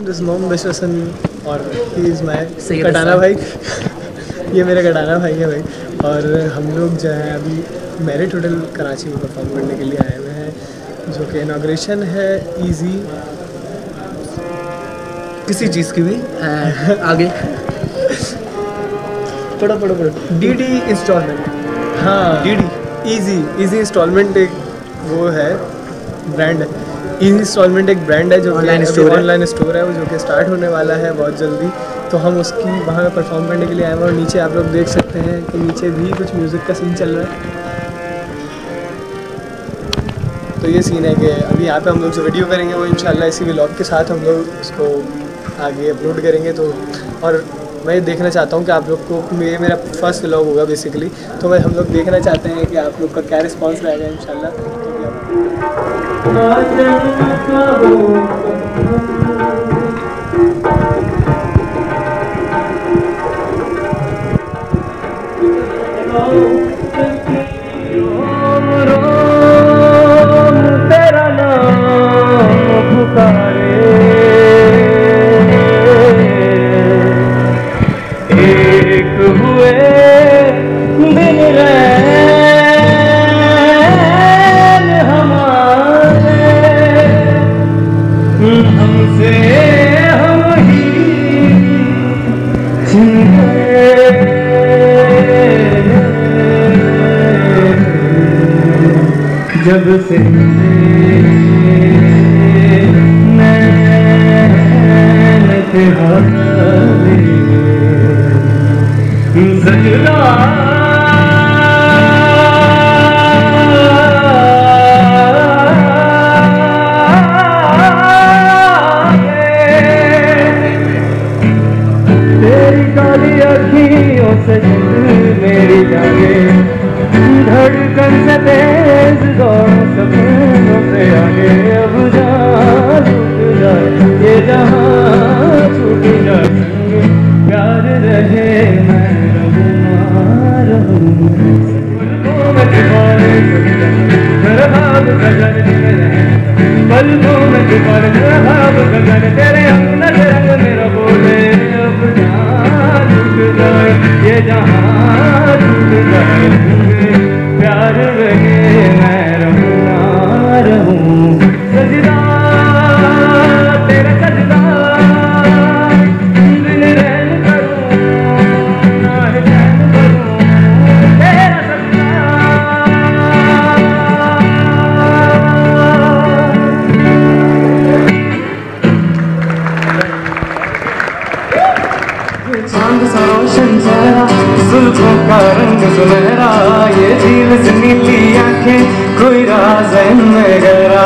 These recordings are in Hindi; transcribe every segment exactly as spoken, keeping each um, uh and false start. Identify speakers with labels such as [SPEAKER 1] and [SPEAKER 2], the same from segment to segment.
[SPEAKER 1] दिस मोम मुबशिर हसन और ही इज़ माई कटाना भाई ये मेरा कटाना भाई है भाई। और हम लोग जो है अभी मैरिट होटल कराची में परफॉर्म करने के लिए आए हुए हैं, जो कि इनाग्रेशन है इजी किसी चीज़ की भी है। आगे पढ़ो पढ़ो पढ़ो डी डी इंस्टॉलमेंट। हाँ D D easy easy instalment एक वो है ब्रांड है। ईजी इंस्टॉलमेंट एक ब्रांड है जो ऑनलाइन स्टोर ऑनलाइन स्टोर है वो जो कि स्टार्ट होने वाला है बहुत जल्दी। तो हम उसकी वहाँ पे परफॉर्म करने के लिए आए हैं और नीचे आप लोग देख सकते हैं कि नीचे भी कुछ म्यूज़िक का सीन चल रहा है। तो ये सीन है कि अभी यहाँ पे हम लोग जो वीडियो करेंगे वो इंशाल्लाह इसी व्लॉग के साथ हम लोग उसको आगे अपलोड करेंगे। तो और मैं देखना चाहता हूँ कि आप लोग को ये मेरा फर्स्ट व्लॉग होगा बेसिकली, तो मैं हम लोग देखना चाहते हैं कि आप लोग का क्या रिस्पॉन्स रहेगा इंशाल्लाह।
[SPEAKER 2] तेरा नाम पुकारे एक हुए दिन रैन हमारे हमसे हम ही छिन जब से सजना तेरी काली अखियों से मेरी जागे धड़कन से तेज दौड़ सपनों से आगे अब जहाँ छूट जाए ये जहाँ छूट जाए प्यार रहे मैं रहूँ रहूँ में तुम्हारे मेरा भाव गगन पलकों में तुम्हारे मेरा भाव गगन तेरे अंग नजर रंग मेरा बोले अब जहाँ छूट जाए ये जहाँ छूट जाए प्यार रहे मैं रहूँ ना रहूँ सजदा तेरा सजदा दिल रहन करूँ ना रहन करूँ तेरा सजदा चांद सा रोशन चेहरा जुल्फों का रंग सुनहरा ये झील से नीली आंखें कोई राज है इनमें गहरा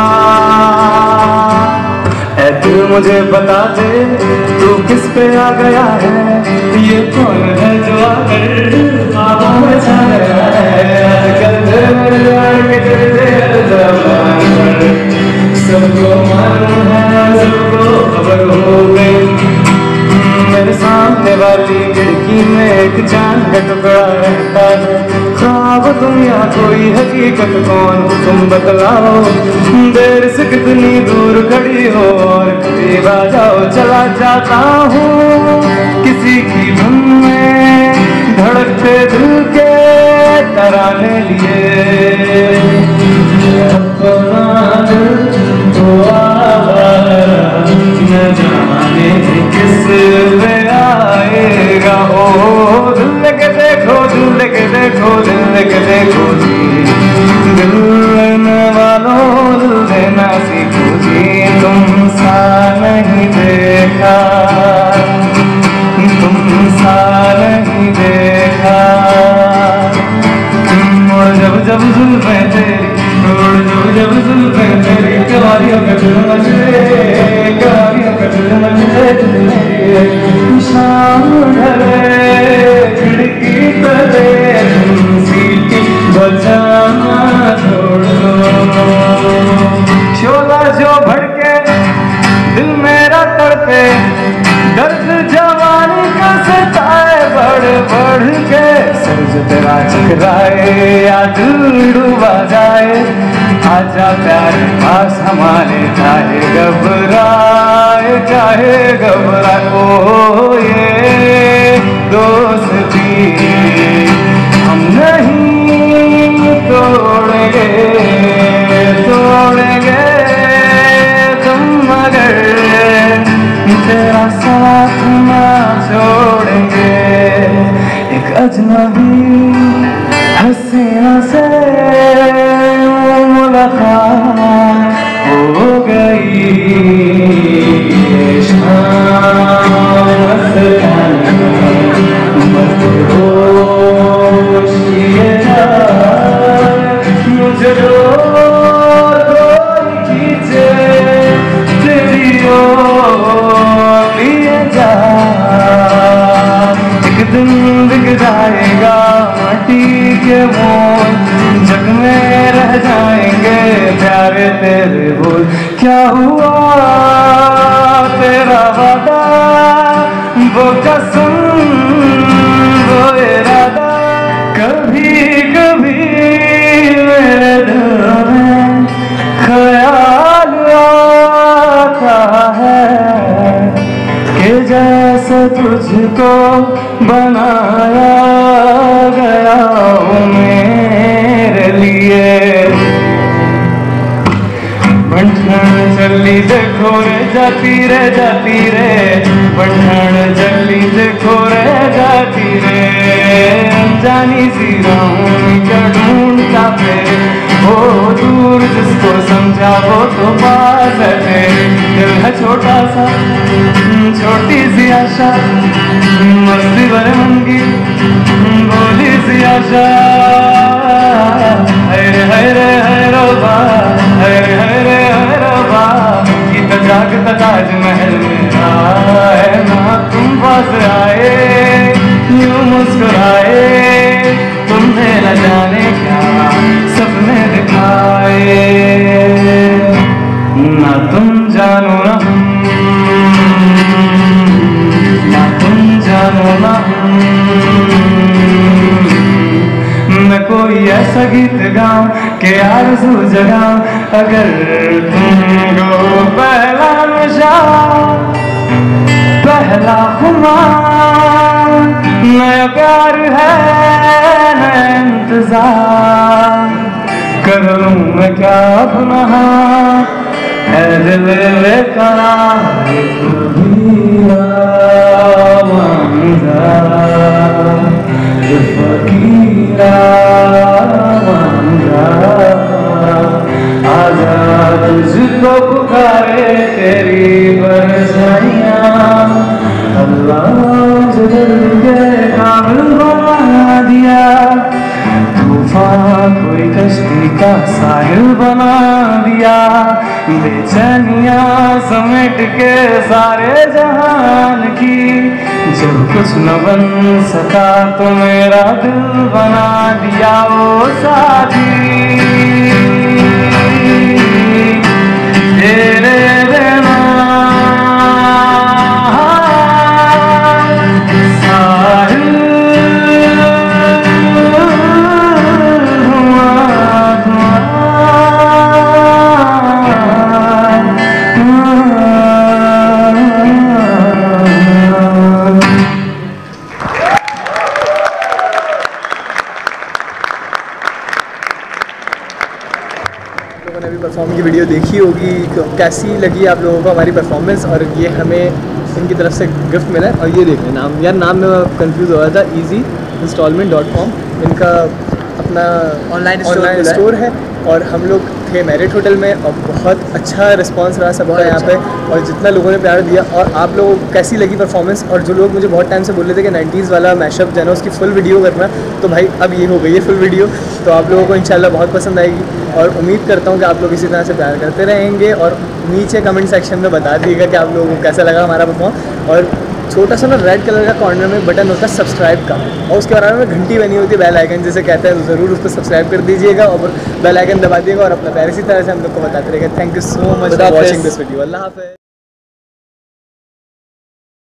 [SPEAKER 2] ऐ तू मुझे बता दे तू किस पे आ गया है ये कौन है जो आकर ख्वाबों में छा गया है आजकल सबको मालूम है सबको खबर हो गई मेरे सामने वाली खिड़की में एक चांद का टुकड़ा रहता है ख्वाब तुम या कोई हकीकत कौन तुम बतलाओ देर से कितनी दूर खड़ी हो और करीब आ जाओ चला जाता हूँ किसी की धुन में धड़कते दिल के तराने लिए अपना दिल तो आवारा न जाने किस में आएगा ओ दिल के देखो दिल के देखो दिल के देखो जी दिल लेने वालों दिल देना सीखो जी तुम सा नहीं देखा तुम सा नहीं देखा और जब जब जुल्फें तेरी और जब जब जुल्फें तेरी कवारियों का दिल मचले कवारियों का दिल मचले शाम ढले खिड़की तले तुम सीटी बजाना छोड़ दो शोला जो भड़के दिल मेरा तड़पे दर्द जवानी का सताए बढ़ बढ़ के सूरज तेरा टकराए या दिल डूबा जाए आजा प्यार पास हमारे, चाहे घबराए चाहे घबराए, ओ ये दोस्ती हम नहीं तोड़ेंगे, तोड़ेंगे तुम मगर तेरा साथ ना छोड़ेंगे। एक अजनबी हसीना से मुलाकात हो गई, मुझे डोर डोर खींचे तेरी ओर लिए जा, एक दिन बिक जाएगा माटी के मोल, जग में रह जाएंगे प्यारे तेरे बोल। क्या हुआ तेरा वादा, वो कसम वो इरादा, कभी कभी मेरे दिल में ख्याल आता है कि जैसे तुझको बनाया गया हूँ मेरे लिए। बंठन चली देखो रे जाती रे जाती रे, बंठन चली देखो रे जाती रे, अनजानी सी राहों क्या ढूंढता फिरे, वो दूर जिसको समझा वो तो पास है, दिल है छोटा सा छोटी सी आशा, मस्ती भरे मन की बोली सी आशा, हरे हरे हरोबा हरे हरे हरोबा, गीत जागता ताजमहल मेरा है ना, तुम पास आए यूं मुस्कुराए, तुमने न जाने क्या सपने दिखाए, ना तुम जानो ना ना तुम जानो ना मैं कोई ऐसा गीत गाऊं कि आरज़ू जगाऊं, अगर तुमको पहला नशा पहला खुमार, नया प्यार है नया इंतजार, कर लूं मैं क्या गुनाह है दिल बेकरार, कबीरा मांझा फकीरा मांझा, आजा तुझको पुकारे तेरी परछाइयाँ, अल्लाह मुझे दिल के काबिल बना दिया, तूफान कोई कश्ती का साहिल बना दिया, बेचैनियाँ समेट के सारे जहान की, जब कुछ न बन सका तो मेरा दिल बना दिया वो साथी, तेरे बिना
[SPEAKER 1] परफॉर्म की वीडियो देखी होगी, कैसी लगी आप लोगों को हमारी परफॉर्मेंस, और ये हमें इनकी तरफ से गिफ्ट मिला है। और ये देखें नाम, यार नाम में कंफ्यूज हो रहा था, इजी इंस्टॉलमेंट डॉट कॉम इनका अपना ऑनलाइन ऑनलाइन स्टोर है, और हम लोग थे मैरिट होटल में और बहुत अच्छा रिस्पांस रहा सबका यहाँ पे, और जितना लोगों ने प्यार दिया। और आप लोगों को कैसी लगी परफॉर्मेंस, और जो लोग मुझे बहुत टाइम से बोल रहे थे कि नाइन्टीज़ वाला मैशअप जो है ना उसकी फुल वीडियो करना, तो भाई अब ये हो गई है फुल वीडियो, तो आप लोगों को इंशाल्लाह बहुत पसंद आएगी, और उम्मीद करता हूँ कि आप लोग इसी तरह से प्यार करते रहेंगे। और नीचे कमेंट सेक्शन में बता दीजिएगा कि आप लोगों को कैसा लगा हमारा परफॉर्म। और छोटा सा ना रेड कलर का कॉर्नर में बटन होता है सब्सक्राइब का, और उसके बराबर में घंटी बनी होती है बेल आइकन जिसे कहते हैं, तो ज़रूर उसको सब्सक्राइब कर दीजिएगा और बेल आइकन दबा दीजिएगा, और अपना प्यार इसी तरह से हम लोग को बताते रहेगा। Thank you so much for watching this video. अल्लाह हाफ़िज़।